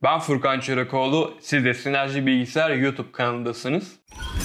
Ben Furkan Çırakoğlu, siz de Sinerji Bilgisayar YouTube kanalındasınız.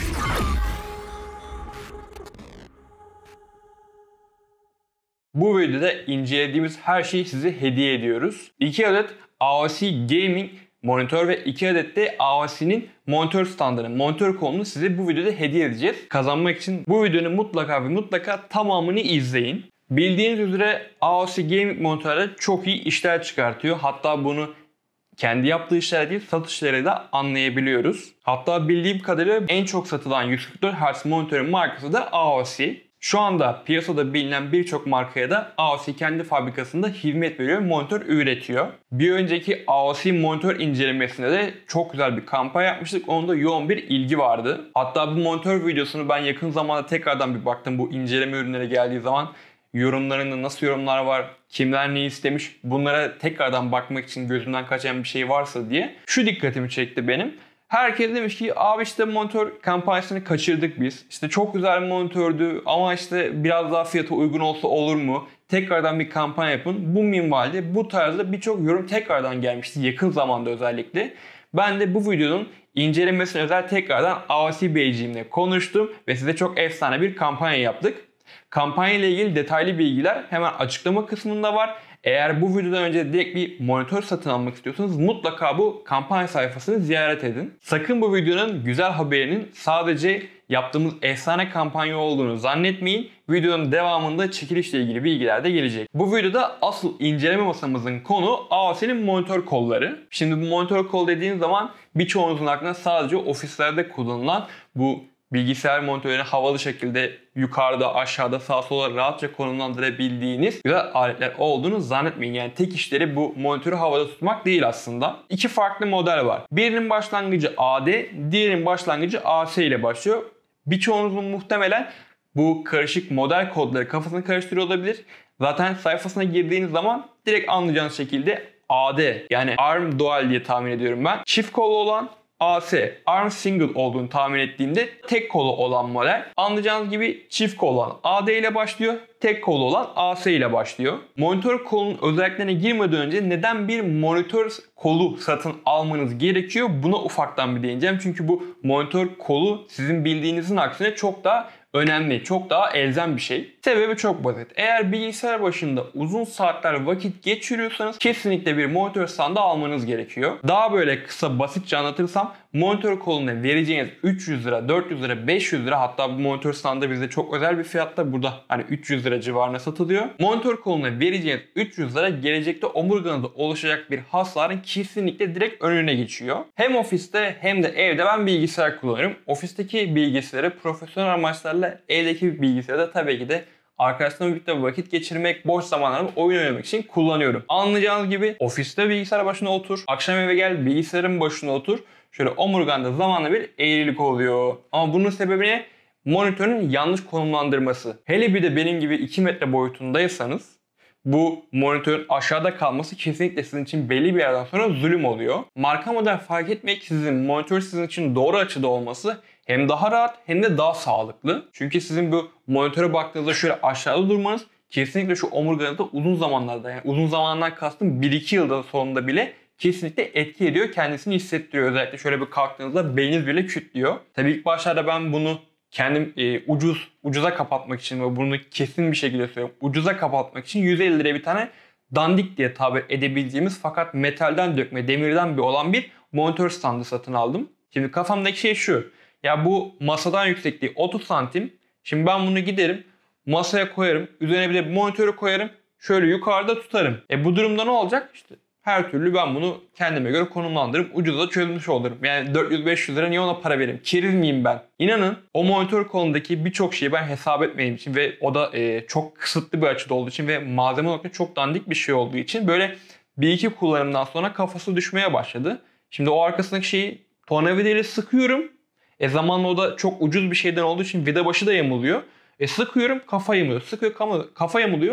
Bu videoda incelediğimiz her şeyi size hediye ediyoruz. 2 adet AOC Gaming monitör ve 2 adet de AOC'nin monitör standını, monitör kolunu size bu videoda hediye edeceğiz. Kazanmak için bu videonun mutlaka ve mutlaka tamamını izleyin. Bildiğiniz üzere AOC Gaming monitörler çok iyi işler çıkartıyor. Hatta bunu kendi yaptığı işler değil, satışları da anlayabiliyoruz. Hatta bildiğim kadarıyla en çok satılan 144 Hz monitörün markası da AOC. Şu anda piyasada bilinen birçok markaya da AOC kendi fabrikasında hizmet veriyor, monitör üretiyor. Bir önceki AOC monitör incelemesinde de çok güzel bir kampanya yapmıştık. Onda yoğun bir ilgi vardı. Hatta bu monitör videosunu ben yakın zamanda tekrardan bir baktım, bu inceleme ürünlere geldiği zaman. Yorumlarında nasıl yorumlar var, kimler ne istemiş, bunlara tekrardan bakmak için gözümden kaçan bir şey varsa diye. Şu dikkatimi çekti benim. Herkes demiş ki abi işte monitör kampanyasını kaçırdık biz. İşte çok güzel bir monitördü ama işte biraz daha fiyatı uygun olsa olur mu? Tekrardan bir kampanya yapın. Bu minvalde bu tarzda birçok yorum tekrardan gelmişti yakın zamanda özellikle. Ben de bu videonun incelemesine özel tekrardan AOC Beyciğimle konuştum ve size çok efsane bir kampanya yaptık. Kampanya ile ilgili detaylı bilgiler hemen açıklama kısmında var. Eğer bu videodan önce direkt bir monitör satın almak istiyorsanız mutlaka bu kampanya sayfasını ziyaret edin. Sakın bu videonun güzel haberinin sadece yaptığımız efsane kampanya olduğunu zannetmeyin. Videonun devamında çekilişle ilgili bilgiler de gelecek. Bu videoda asıl inceleme masamızın konu AOC'nin monitör kolları. Şimdi bu monitör kol dediğiniz zaman birçoğunuzun aklına sadece ofislerde kullanılan bu bilgisayar monitörlerini havalı şekilde yukarıda, aşağıda, sağa sola rahatça konumlandırabildiğiniz güzel aletler olduğunu zannetmeyin. Yani tek işleri bu monitörü havada tutmak değil aslında. İki farklı model var. Birinin başlangıcı AD, diğerinin başlangıcı AC ile başlıyor. Birçoğunuzun muhtemelen bu karışık model kodları kafasını karıştırıyor olabilir. Zaten sayfasına girdiğiniz zaman direkt anlayacağınız şekilde AD, yani ARM Dual diye tahmin ediyorum ben, çift kollu olan, AC, ARM Single olduğunu tahmin ettiğimde tek kolu olan model. Anlayacağınız gibi çift kolu olan AD ile başlıyor, tek kolu olan AC ile başlıyor. Monitör kolunun özelliklerine girmeden önce neden bir monitör kolu satın almanız gerekiyor? Buna ufaktan bir değineceğim. Çünkü bu monitör kolu sizin bildiğinizin aksine çok daha önemli, çok daha elzem bir şey. Sebebi çok basit. Eğer bilgisayar başında uzun saatler vakit geçiriyorsanız kesinlikle bir monitör standı almanız gerekiyor. Daha böyle kısa basitçe anlatırsam monitör koluna vereceğiniz 300 lira, 400 lira, 500 lira, hatta bu monitör standı bizde çok özel bir fiyatta burada hani 300 lira civarına satılıyor. Monitör koluna vereceğiniz 300 lira gelecekte omurganızda oluşacak bir hasarın kesinlikle direkt önüne geçiyor. Hem ofiste hem de evde ben bilgisayar kullanıyorum. Ofisteki bilgisayarı profesyonel amaçlarla, evdeki bilgisayarı da tabii ki de arkadaşlarımla birlikte vakit geçirmek, boş zamanlarımı oyun oynamak için kullanıyorum. Anlayacağınız gibi ofiste bilgisayar başına otur, akşam eve gel bilgisayarın başına otur. Şöyle omurganda zamanla bir eğrilik oluyor. Ama bunun sebebi ne? Monitörün yanlış konumlandırması. Hele bir de benim gibi 2 metre boyutundaysanız bu monitörün aşağıda kalması kesinlikle sizin için belli bir yerden sonra zulüm oluyor. Marka model fark etmeksizin monitör sizin için doğru açıda olması hem daha rahat hem de daha sağlıklı. Çünkü sizin bu monitöre baktığınızda şöyle aşağıda durmanız kesinlikle şu omurganızda uzun zamanlarda, yani uzun zamandan kastım 1-2 yılda sonunda bile kesinlikle etki ediyor. Kendisini hissettiriyor. Özellikle şöyle bir kalktığınızda beyniniz bile kütlüyor. Tabii ilk başlarda ben bunu kendim ucuza kapatmak için ve bunu kesin bir şekilde söylüyorum, ucuza kapatmak için 150 liraya bir tane dandik diye tabir edebileceğimiz fakat metalden dökme, demirden bir olan bir monitör standı satın aldım. Şimdi kafamdaki şey şu. Ya bu masadan yüksekliği 30 santim. Şimdi ben bunu giderim masaya koyarım. Üzerine bir de monitörü koyarım. Şöyle yukarıda tutarım. Bu durumda ne olacak? İşte her türlü ben bunu kendime göre konumlandırıp ucuza çözmüş olurum. Yani 400-500 lira niye ona para vereyim? Keriz miyim ben? İnanın o monitör kolundaki birçok şeyi ben hesap etmediğim için ve o da çok kısıtlı bir açıda olduğu için ve malzeme olarak çok dandik bir şey olduğu için böyle bir iki kullanımdan sonra kafası düşmeye başladı. Şimdi o arkasındaki şeyi tornavidayla sıkıyorum. Zamanla o da çok ucuz bir şeyden olduğu için vida başı da yamuluyor. Sıkıyorum kafa yamuluyor. Sıkıyor kafa yamuluyor.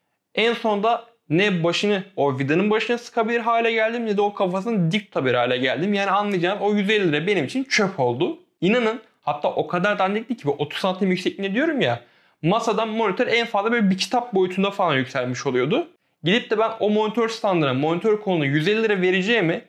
En sonunda ne başını, o vidanın başına sıkabilir hale geldim ne de o kafasını dik tutabilir hale geldim. Yani anlayacağınız o 150 lira benim için çöp oldu. İnanın hatta o kadar dandikti ki 30 santim yüksekliğinde diyorum ya. Masadan monitör en fazla böyle bir kitap boyutunda falan yükselmiş oluyordu. Gidip de ben o monitör standına, monitör koluna 150 lira vereceğimi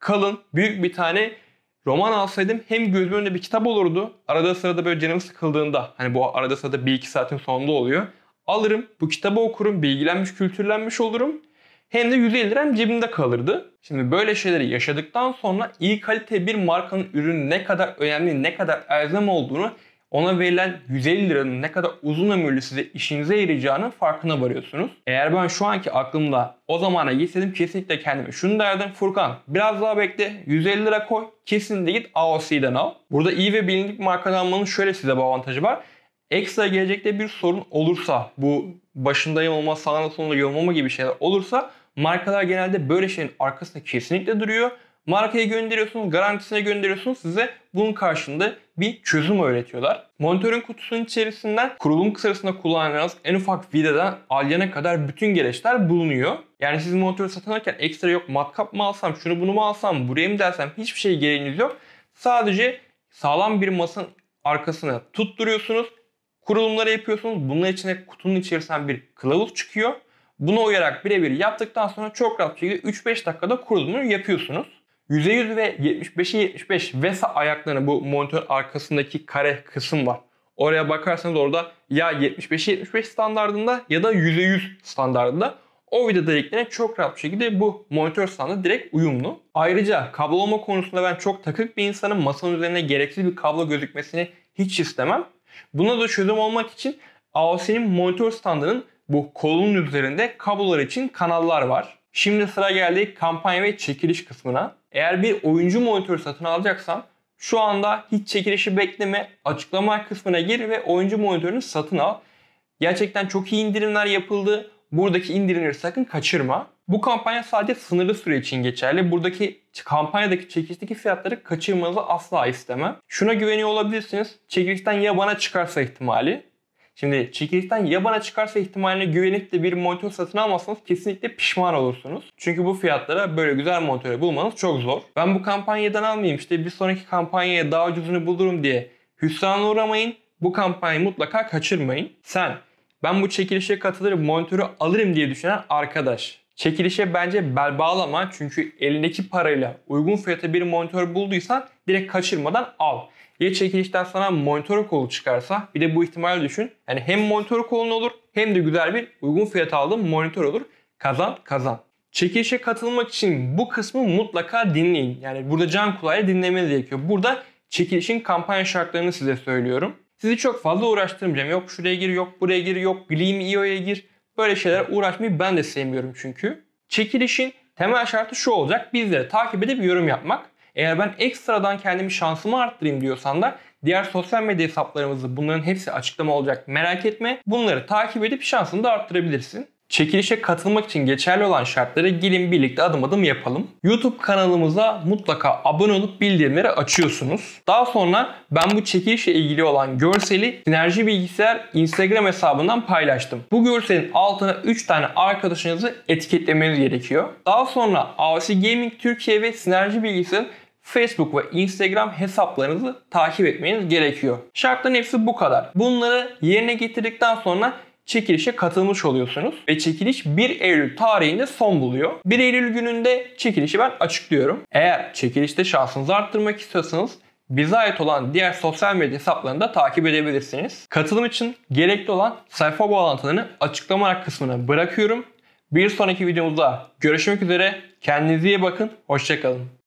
kalın, büyük bir tane roman alsaydım hem gözümün önünde bir kitap olurdu. Arada sırada böyle canım sıkıldığında, hani bu arada sırada 1-2 saatin sonunda oluyor. Alırım, bu kitabı okurum, bilgilenmiş, kültürlenmiş olurum. Hem de 150 liram cebimde kalırdı. Şimdi böyle şeyleri yaşadıktan sonra iyi kalite bir markanın ürünü ne kadar önemli, ne kadar elzem olduğunu, ona verilen 150 liranın ne kadar uzun ömürlü size işinize yarayacağının farkına varıyorsunuz. Eğer ben şu anki aklımda o zamana gitseydim kesinlikle kendime şunu derdim: Furkan biraz daha bekle, 150 lira koy, kesinlikle git AOC'den al. Burada iyi ve bilindik markadan almanın şöyle size bir avantajı var. Ekstra gelecekte bir sorun olursa, bu başında yanılma, sağına soluna yanılma gibi şeyler olursa, markalar genelde böyle şeyin arkasında kesinlikle duruyor. Markaya gönderiyorsunuz, garantisine gönderiyorsunuz, size bunun karşılığında bir çözüm öğretiyorlar. Monitörün kutusunun içerisinden kurulum sırasında kullanacağınız en ufak vidadan alyana kadar bütün gereçler bulunuyor. Yani siz monitörü satın alırken ekstra yok matkap mı alsam, şunu bunu mu alsam, buraya mı dersem, hiçbir şey gereğiniz yok. Sadece sağlam bir masanın arkasına tutturuyorsunuz. Kurulumları yapıyorsunuz. Bunun içine, kutunun içerisinden bir kılavuz çıkıyor. Buna uyarak birebir yaptıktan sonra çok rahat bir şekilde 3-5 dakikada kurulumunu yapıyorsunuz. %100 ve 75'e 75 VESA ayaklarını, bu monitör arkasındaki kare kısım var. Oraya bakarsanız orada ya 75'e 75 standardında ya da %100 standardında. O vida deliklerine çok rahat bir şekilde bu monitör standı direkt uyumlu. Ayrıca kablolama konusunda ben çok takık bir insanım. Masanın üzerine gereksiz bir kablo gözükmesini hiç istemem. Buna da çözüm olmak için AOC'nin monitör standının bu kolunun üzerinde kablolar için kanallar var. Şimdi sıra geldi kampanya ve çekiliş kısmına. Eğer bir oyuncu monitör satın alacaksan şu anda hiç çekilişi bekleme, açıklama kısmına gir ve oyuncu monitörünü satın al. Gerçekten çok iyi indirimler yapıldı. Buradaki indirimleri sakın kaçırma. Bu kampanya sadece sınırlı süre için geçerli. Buradaki kampanyadaki çekilişteki fiyatları kaçırmanızı asla istemem. Şuna güveniyor olabilirsiniz: çekilişten ya bana çıkarsa ihtimali. Şimdi çekilişten ya bana çıkarsa ihtimaline güvenip de bir monitör satın almazsanız kesinlikle pişman olursunuz. Çünkü bu fiyatlara böyle güzel monitörü bulmanız çok zor. Ben bu kampanyadan almayayım, işte bir sonraki kampanyaya daha ucuzunu bulurum diye hüsrana uğramayın. Bu kampanyayı mutlaka kaçırmayın. Sen, ben bu çekilişe katılırım, monitörü alırım diye düşünen arkadaş, çekilişe bence bel bağlama, çünkü elindeki parayla uygun fiyata bir monitör bulduysan direkt kaçırmadan al. Ya çekilişten sana monitör kolu çıkarsa, bir de bu ihtimali düşün. Yani hem monitör kolun olur hem de güzel bir uygun fiyata aldığın monitör olur. Kazan kazan. Çekilişe katılmak için bu kısmı mutlaka dinleyin. Yani burada can kulağıyla dinlemeniz gerekiyor. Burada çekilişin kampanya şartlarını size söylüyorum. Sizi çok fazla uğraştırmayacağım. Yok şuraya gir, yok buraya gir, yok Gleam.io'ya gir. Böyle şeyler uğraşmayı ben de sevmiyorum çünkü. Çekilişin temel şartı şu olacak: bizleri takip edip yorum yapmak. Eğer ben ekstradan kendimi, şansımı arttırayım diyorsan da diğer sosyal medya hesaplarımızı, bunların hepsi açıklama olacak, merak etme. Bunları takip edip şansını da arttırabilirsin. Çekilişe katılmak için geçerli olan şartları gelin birlikte adım adım yapalım. YouTube kanalımıza mutlaka abone olup bildirimleri açıyorsunuz. Daha sonra ben bu çekilişle ilgili olan görseli Sinerji Bilgisayar Instagram hesabından paylaştım. Bu görselin altına 3 tane arkadaşınızı etiketlemeniz gerekiyor. Daha sonra AOC Gaming Türkiye ve Sinerji Bilgisayar'ın Facebook ve Instagram hesaplarınızı takip etmeniz gerekiyor. Şartların hepsi bu kadar. Bunları yerine getirdikten sonra çekilişe katılmış oluyorsunuz ve çekiliş 1 Eylül tarihinde son buluyor. 1 Eylül gününde çekilişi ben açıklıyorum. Eğer çekilişte şansınızı arttırmak istiyorsanız bize ait olan diğer sosyal medya hesaplarını da takip edebilirsiniz. Katılım için gerekli olan sayfa bağlantılarını açıklama kısmına bırakıyorum. Bir sonraki videomuzda görüşmek üzere. Kendinize iyi bakın. Hoşça kalın.